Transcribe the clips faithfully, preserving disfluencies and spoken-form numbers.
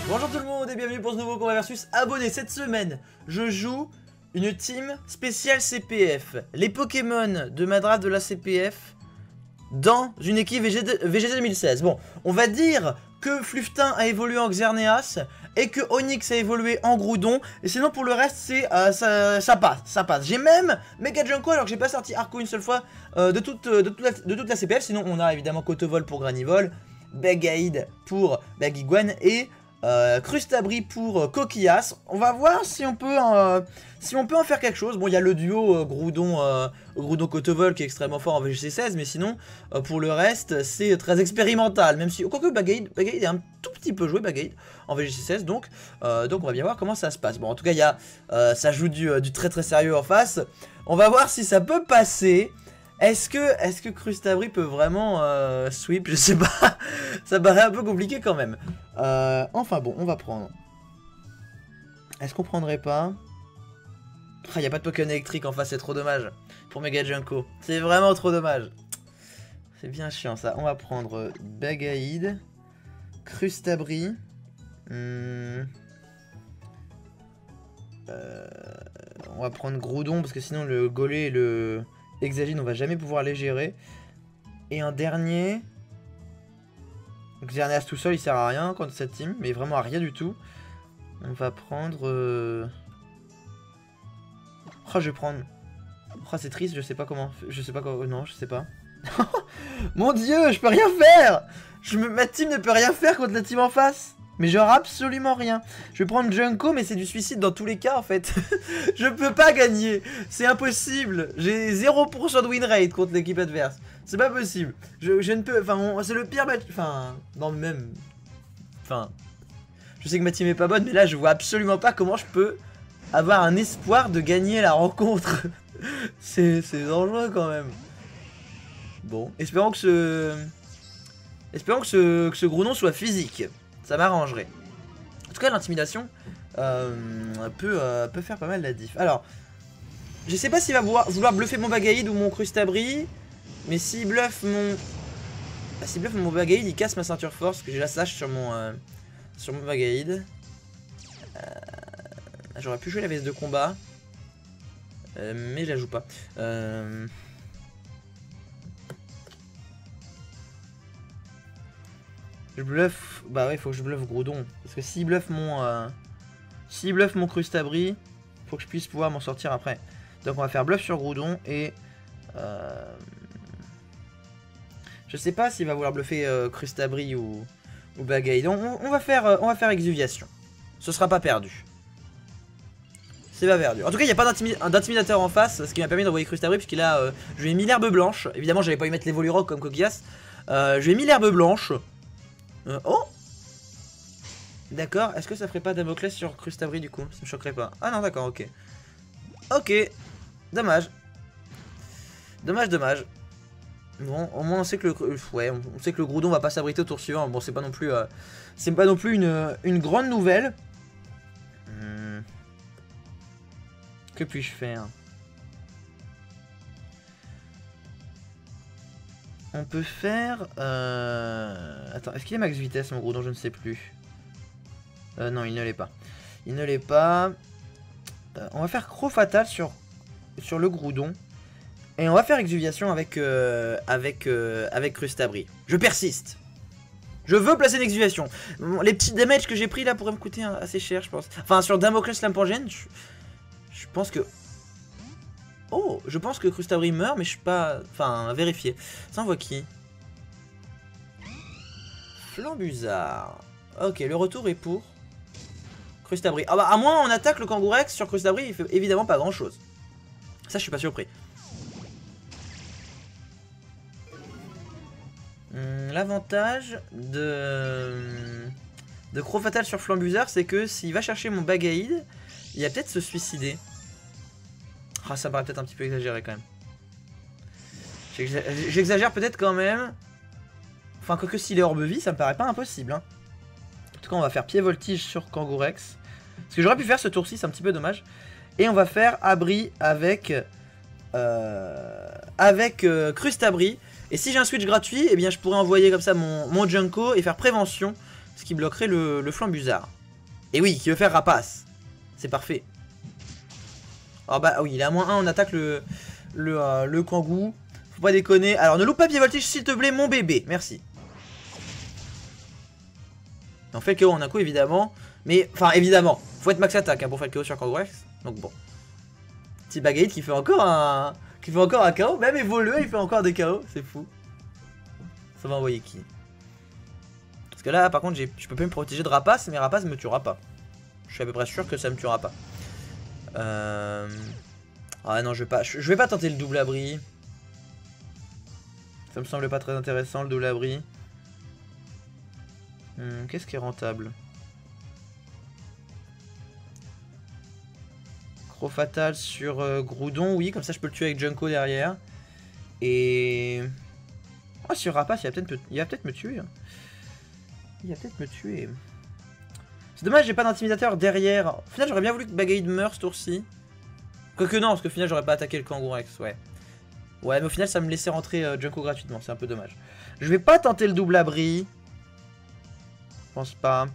Bonjour tout le monde et bienvenue pour ce nouveau combat versus abonné. Cette semaine, je joue une team spéciale C P F. Les Pokémon de ma draft de la C P F dans une équipe V G T deux mille seize. Bon, on va dire que Fluftin a évolué en Xerneas et que Onix a évolué en Groudon. Et sinon pour le reste, c'est euh, ça, ça passe, ça passe. J'ai même Mega Junko alors que j'ai pas sorti Arco une seule fois euh, de, toute, de, toute la, de toute la C P F. Sinon on a évidemment Kotovol pour Granivol, Begaïd pour Bagiguan et Euh, Crustabri pour euh, Coquillas. On va voir si on peut euh, si on peut en faire quelque chose. Bon, il y a le duo euh, Groudon euh, Groudon Kotovol qui est extrêmement fort en V G C seize, mais sinon euh, pour le reste c'est très expérimental, même si quoique Bagaïd Bagaïd est un tout petit peu joué Bagaïd en V G C seize, donc euh, donc on va bien voir comment ça se passe. Bon, en tout cas il y a euh, ça joue du, euh, du très très sérieux en face. On va voir si ça peut passer. Est-ce que, est-ce que Crustabri peut vraiment euh, sweep? Je sais pas. Ça paraît un peu compliqué quand même. Euh, enfin bon, on va prendre. Est-ce qu'on prendrait pas? Ah, y a pas de Pokémon électrique en face, c'est trop dommage. Pour Mega Junko. C'est vraiment trop dommage. C'est bien chiant ça. On va prendre Bagaïd, Crustabri. Hmm. Euh, on va prendre Groudon parce que sinon le Golé et le Exagine, on va jamais pouvoir les gérer. Et un dernier. Xerneas tout seul, il sert à rien contre cette team, mais vraiment à rien du tout. On va prendre. Euh... Oh, je vais prendre. Oh, c'est triste, je sais pas comment. Je sais pas quoi. Non, je sais pas. Mon dieu, je peux rien faire. Je me... Ma team ne peut rien faire contre la team en face. Mais genre absolument rien. Je vais prendre Junko, mais c'est du suicide dans tous les cas en fait. Je peux pas gagner. C'est impossible. J'ai zéro pour cent de win rate contre l'équipe adverse. C'est pas possible. Je, je ne peux... Enfin, c'est le pire match... Enfin, non même... Enfin... Je sais que ma team est pas bonne, mais là je vois absolument pas comment je peux avoir un espoir de gagner la rencontre. C'est dangereux quand même. Bon, espérons que ce... Espérons que ce, que ce Groudon soit physique. Ça m'arrangerait. En tout cas, l'intimidation euh, peut, euh, peut faire pas mal la diff. Alors, je sais pas s'il va vouloir, vouloir bluffer mon Bagaïd ou mon Crustabri. Mais s'il bluffe mon... Bah, s'il bluffe mon Bagaïd, il casse ma ceinture force. Que j'ai la sache sur mon, euh, sur mon Bagaïd. Euh, J'aurais pu jouer la veste de combat. Euh, mais je la joue pas. Euh... Je bluffe. Bah ouais, faut que je bluffe Groudon. Parce que s'il bluffe mon. Euh... S'il bluffe mon Crustabri, faut que je puisse pouvoir m'en sortir après. Donc on va faire bluff sur Groudon et. Euh... Je sais pas s'il va vouloir bluffer euh, Crustabri ou, ou Bagaïd. On, on, va faire, euh, on va faire exuviation. Ce sera pas perdu. C'est pas perdu. En tout cas, il n'y a pas d'intimidateur en face, ce qui m'a permis d'envoyer Crustabri, puisqu'il a. Euh, je lui ai mis l'herbe blanche. Évidemment, j'avais pas eu mettre les Volurock comme Coquillas. Euh, je lui ai mis l'herbe blanche. Euh, oh! D'accord, est-ce que ça ferait pas Damoclès sur Crustabri du coup? Ça me choquerait pas. Ah non, d'accord, ok. Ok, dommage. Dommage, dommage. Bon, au moins on sait que le, ouais, on sait que le Groudon va pas s'abriter au tour suivant. Bon, c'est pas non plus, euh, c'est pas non plus une, une grande nouvelle. Hmm. Que puis-je faire? On peut faire... Euh... Attends, est-ce qu'il est max vitesse mon Groudon? Je ne sais plus. Euh, non, il ne l'est pas. Il ne l'est pas. Euh, on va faire Croc Fatal sur, sur le Groudon. Et on va faire Exuviation avec, euh, avec, euh, avec Crustabri. Je persiste. Je veux placer une Exuviation. Les petits damages que j'ai pris là pourraient me coûter assez cher, je pense. Enfin, sur Damoclès Lampangène, je, je pense que... Oh, je pense que Crustabri meurt, mais je suis pas... Enfin, à vérifier. Ça envoie qui? Flambuzard. Ok, le retour est pour Crustabri. Ah bah, à moins on attaque le Kangourex sur Crustabri, il fait évidemment pas grand chose. Ça, je suis pas surpris. Hum, L'avantage de... de Croc Fatal sur Flambuzard, c'est que s'il va chercher mon Bagaïd, il va peut-être se suicider. Ah, ça paraît peut-être un petit peu exagéré quand même. J'exagère peut-être quand même. Enfin, quoique s'il est hors vie, ça me paraît pas impossible. Hein. En tout cas, on va faire pied voltige sur Kangourex. Ce que j'aurais pu faire ce tour-ci, c'est un petit peu dommage. Et on va faire abri avec... Euh, avec euh, Crustabri. Et si j'ai un switch gratuit, eh bien je pourrais envoyer comme ça mon, mon Junko et faire prévention Ce qui bloquerait le, le Flambuzard. Et oui, qui veut faire rapace. C'est parfait. Alors bah oui, il est à moins un, on attaque le, le, euh, le Kangoo. Faut pas déconner. Alors ne loupe pas pied voltige s'il te plaît, mon bébé. Merci. On fait le K O en un coup évidemment. Mais, enfin évidemment, faut être max attaque hein, pour faire le K O sur Kangourex. Donc bon. Petit Bagaïd qui fait encore un... Qui fait encore un K O. Même évolué, il fait encore des K O. C'est fou. Ça va envoyer qui? Parce que là, par contre, je peux pas me protéger de Rapace, mais Rapace me tuera pas. Je suis à peu près sûr que ça me tuera pas. Euh... Ah non, je vais pas, je vais pas tenter le double abri. Ça me semble pas très intéressant le double abri. Hmm, Qu'est-ce qui est rentable? Croc fatal sur euh, Groudon, oui, comme ça je peux le tuer avec Junko derrière. Et... Oh, sur Rapace, il va peut-être peut peut me tuer. Hein. Il va peut-être me tuer. C'est dommage, j'ai pas d'intimidateur derrière. Au final, j'aurais bien voulu que Bagaïd meure ce tour-ci. Quoique non, parce qu'au final, j'aurais pas attaqué le Kangourex, ouais. Ouais, mais au final, ça me laissait rentrer euh, Junko gratuitement, c'est un peu dommage. Je vais pas tenter le double abri. Je pense pas.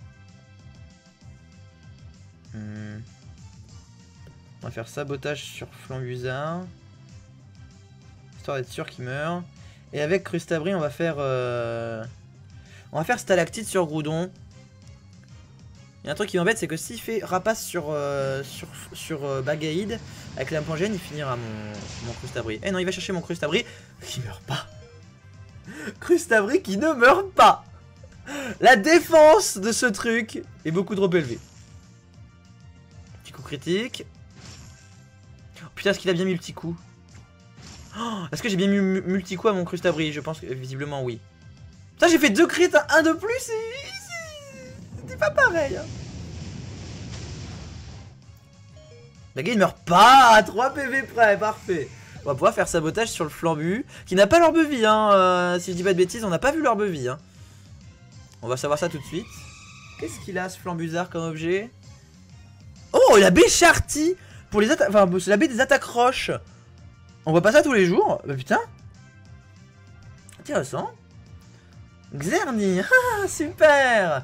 Hmm. On va faire sabotage sur Flambuzard. Histoire d'être sûr qu'il meurt. Et avec Crustabri, on va faire... Euh... On va faire Stalactite sur Groudon. Il y a un truc qui m'embête, c'est que s'il fait Rapace sur, euh, sur, sur euh, Bagaïd, avec l'impangène, il finira mon, mon Crustabri. Eh non, il va chercher mon Crustabri qui meurt pas. Crustabri qui ne meurt pas. La défense de ce truc est beaucoup trop élevée. Petit coup critique. Oh, putain, est-ce qu'il a bien mis le petit coup? Oh, est-ce que j'ai bien mis multi-coup à mon Crustabri? Je pense que visiblement oui. Ça, j'ai fait deux crits, un de plus et... C'était pas pareil. Hein. La game meurt pas à trois P V près, parfait. On va pouvoir faire sabotage sur le Flambu, qui n'a pas l'orbe vie, hein. Euh, si je dis pas de bêtises, on n'a pas vu l'orbe vie. Hein. On va savoir ça tout de suite. Qu'est-ce qu'il a ce Flambuzard comme objet? Oh, il a Bécharti pour les attaques. Enfin, c'est la baie des attaques roches. On voit pas ça tous les jours. Bah putain. Intéressant. Xerny, ah super.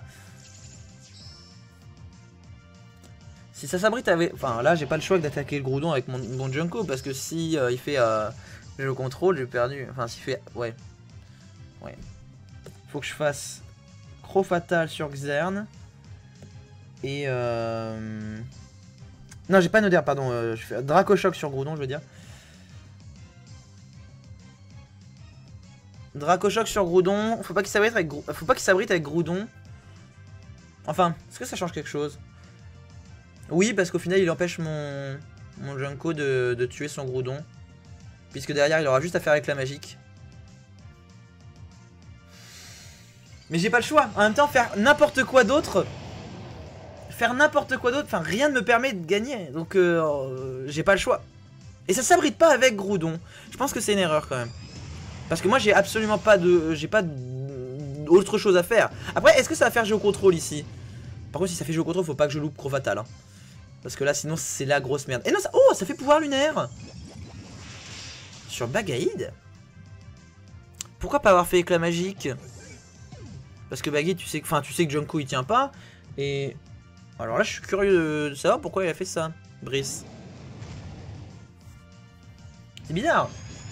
Si ça s'abrite avec... Enfin là j'ai pas le choix d'attaquer le Groudon avec mon, mon Junko. Parce que si euh, il fait euh, je le contrôle, j'ai perdu. Enfin s'il fait... Ouais. Ouais. Faut que je fasse Croc fatal sur Xern. Et euh... Non j'ai pas Noder, pardon. Euh, je fais Dracochoc sur Groudon je veux dire. Dracochoc sur Groudon. Faut pas qu'il s'abrite avec, Grou... Faut pas qu'il s'abrite avec Groudon. Enfin, est-ce que ça change quelque chose? Oui, parce qu'au final, il empêche mon, mon Junko de... de tuer son Groudon. Puisque derrière, il aura juste à faire avec la magique. Mais j'ai pas le choix. En même temps, faire n'importe quoi d'autre... Faire n'importe quoi d'autre... Enfin, rien ne me permet de gagner. Donc, euh, j'ai pas le choix. Et ça s'abrite pas avec Groudon. Je pense que c'est une erreur, quand même. Parce que moi j'ai absolument pas de... J'ai pas d'autre chose à faire. Après est-ce que ça va faire géocontrôle ici? Par contre si ça fait géocontrôle faut pas que je loupe Croc fatal hein. Parce que là sinon c'est la grosse merde. Et non ça... Oh ça fait pouvoir lunaire. Sur Bagaïd. Pourquoi pas avoir fait éclat magique? Parce que Bagaïd tu sais que... Enfin tu sais que Junko il tient pas. Et... Alors là je suis curieux de savoir pourquoi il a fait ça. Brice. C'est bizarre.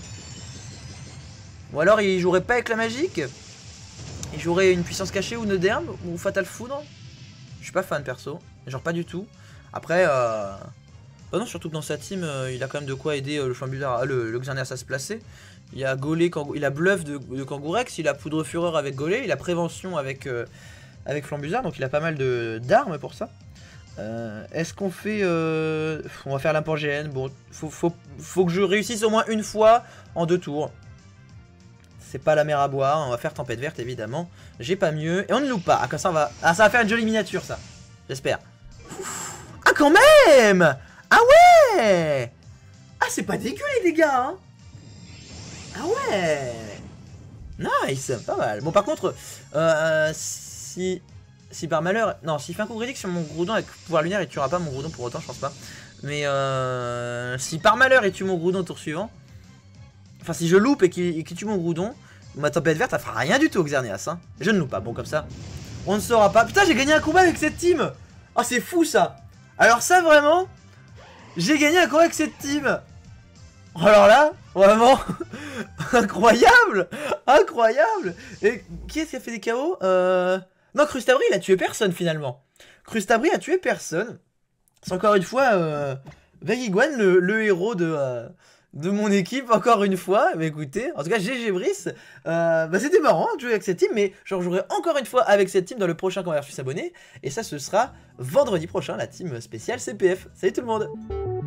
Ou alors il jouerait pas avec la magique. Il jouerait une puissance cachée ou Neuderme ou Fatal Foudre. Je suis pas fan perso. Genre pas du tout. Après, euh... bah non, surtout que dans sa team, euh, il a quand même de quoi aider euh, le Flambuzard, le, le Xerneas à se placer. Il a Golé, il a Bluff de, de Kangourex, il a Poudre Fureur avec Golé, il a Prévention avec, euh, avec Flambuzard, donc il a pas mal d'armes pour ça. Euh, Est-ce qu'on fait... Euh... On va faire l'impangéenne. Bon, faut, faut, faut que je réussisse au moins une fois en deux tours. C'est pas la mer à boire, on va faire tempête verte évidemment. J'ai pas mieux. Et on ne loupe pas. Ah, comme ça on va. Ah, ça va faire une jolie miniature ça. J'espère. Ah, quand même. Ah ouais. Ah, c'est pas dégueu les dégâts hein. Ah ouais. Nice, pas mal. Bon par contre, euh, si. Si par malheur. Non, s'il fait un coup critique sur mon Groudon avec pouvoir lunaire, il tuera pas mon Groudon pour autant, je pense pas. Mais euh, si par malheur il tue mon Groudon au tour suivant. Enfin, si je loupe et qu'il qu tue mon Groudon, ma tempête verte, ça fera rien du tout au Xerneas. Hein. Je ne loupe pas. Bon, comme ça, On ne saura pas. Putain, j'ai gagné un combat avec cette team. Oh, c'est fou ça. Alors ça, vraiment, j'ai gagné un combat avec cette team. Alors là, vraiment, incroyable. Incroyable. Et qui est-ce qui a fait des K O euh... Non, Crustabri, il a tué personne finalement. Crustabri a tué personne. C'est encore une fois euh, Vegiguan, le, le héros de, euh, de mon équipe, encore une fois. Mais écoutez, en tout cas, G G Brice, euh, bah, c'était marrant de jouer avec cette team, mais je rejouerai encore une fois avec cette team dans le prochain Conversus abonné. Et ça, ce sera vendredi prochain, la team spéciale C P F. Salut tout le monde!